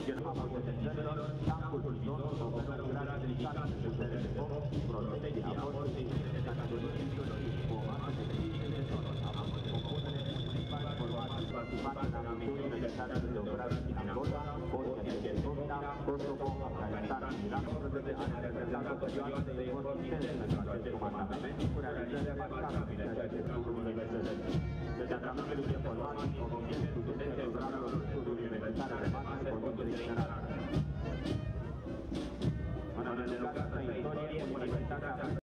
Germana Potențelor, Tancul Bizon, oferă grad ridicat de putere de foc, protecție a forței de categoriilor cu o masă de 50 de tone. Compunele principale formații participate în misiuni necesare de operații din Angola, Bosnia și Bucovina, Kosovo, Afganistan și Irak, de a reprezentat o perioadă de efort intens pentru acest comandament, cu realizări remarcabile în acest lucru universității. Dezatamentul de formații, obțin studenții programelor studiului universitare rămase de conducere generală. În îndelungată istorie, Universitatea